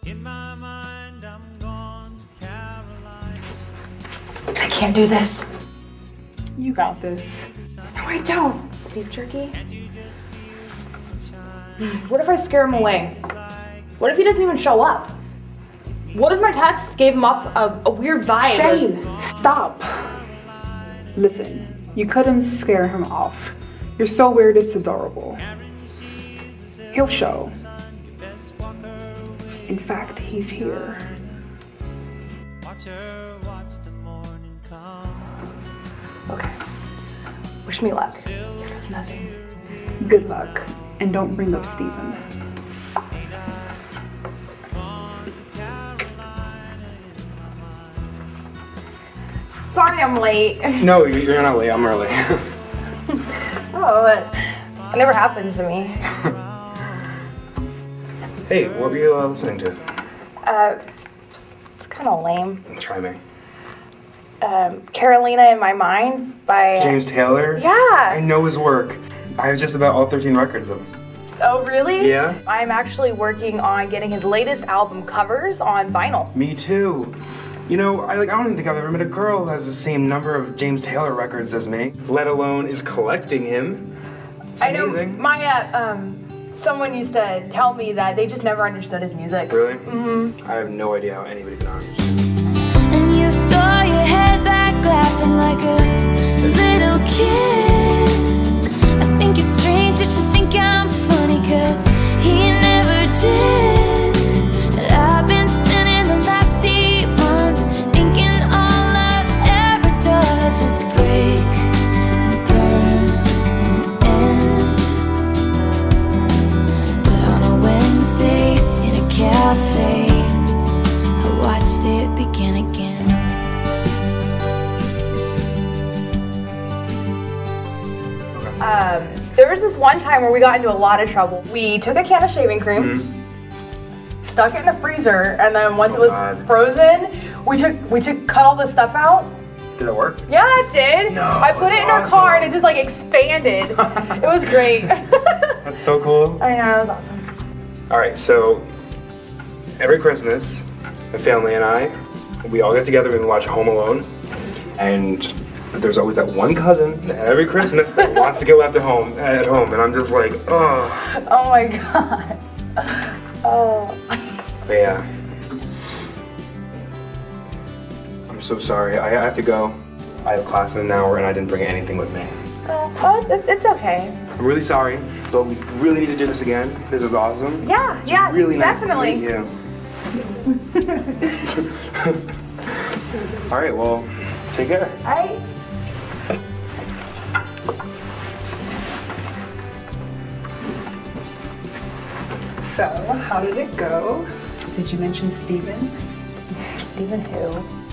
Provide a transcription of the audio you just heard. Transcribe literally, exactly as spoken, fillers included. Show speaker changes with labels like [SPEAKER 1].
[SPEAKER 1] In my mind, I'm gone to Caroline.
[SPEAKER 2] I can't do this.
[SPEAKER 3] You got this.
[SPEAKER 2] No, I don't. It's beef jerky. What if I scare him away? What if he doesn't even show up? What if my text gave him off a, a weird vibe?
[SPEAKER 3] Shane, stop. Listen, you couldn't scare him off. You're so weird, it's adorable. He'll show. In fact, he's here.
[SPEAKER 1] Watch her watch the morning come.
[SPEAKER 2] Okay. Wish me luck. Here goes nothing.
[SPEAKER 3] Good luck, and don't bring up Steven.
[SPEAKER 2] Sorry I'm late.
[SPEAKER 4] No, you're not late. I'm early.
[SPEAKER 2] Oh, but it never happens to me.
[SPEAKER 4] Hey, what were you uh, listening to?
[SPEAKER 2] Uh, it's kind of lame.
[SPEAKER 4] Try me.
[SPEAKER 2] Um, Carolina in My Mind by...
[SPEAKER 4] James Taylor?
[SPEAKER 2] Yeah.
[SPEAKER 4] I know his work. I have just about all thirteen records of his.
[SPEAKER 2] Oh, really?
[SPEAKER 4] Yeah.
[SPEAKER 2] I'm actually working on getting his latest album covers on vinyl.
[SPEAKER 4] Me too. You know, I like I don't even think I've ever met a girl who has the same number of James Taylor records as me, let alone is collecting him. It's amazing.
[SPEAKER 2] I know my, uh, um, someone used to tell me that they just never understood his music.
[SPEAKER 4] Really? Mm-hmm. I have no idea how anybody can understand.
[SPEAKER 5] And you throw your head back laughing like a little kid. I think it's strange that you think I'm funny, cause he never did. And I've been spending the last eight months thinking all love ever does is break and burn and end. But on a Wednesday in a cafe, I watched it begin again.
[SPEAKER 2] Um, there was this one time where we got into a lot of trouble. We took a can of shaving cream, mm-hmm. stuck it in the freezer, and then once
[SPEAKER 4] oh,
[SPEAKER 2] it was
[SPEAKER 4] God.
[SPEAKER 2] frozen, we took we took cut all the stuff out.
[SPEAKER 4] Did it work?
[SPEAKER 2] Yeah, it did.
[SPEAKER 4] No,
[SPEAKER 2] I put it in
[SPEAKER 4] awesome.
[SPEAKER 2] our car and it just like expanded. It was great.
[SPEAKER 4] That's so cool.
[SPEAKER 2] I know, it was awesome.
[SPEAKER 4] All right, so every Christmas, the family and I, we all get together and watch Home Alone, and there's always that one cousin every Christmas that wants to get left at home, at home, and I'm just like, oh.
[SPEAKER 2] Oh my God. Oh.
[SPEAKER 4] But yeah. I'm so sorry. I have to go. I have class in an hour and I didn't bring anything with me.
[SPEAKER 2] Uh, oh, it- it's okay.
[SPEAKER 4] I'm really sorry, but we really need to do this again. This was awesome.
[SPEAKER 2] Yeah,
[SPEAKER 4] It's
[SPEAKER 2] yeah,
[SPEAKER 4] really nice
[SPEAKER 2] definitely.
[SPEAKER 4] to meet you. All right, well, take care.
[SPEAKER 2] I.
[SPEAKER 3] So, how did it go? Did you mention Steven?
[SPEAKER 2] Steven who?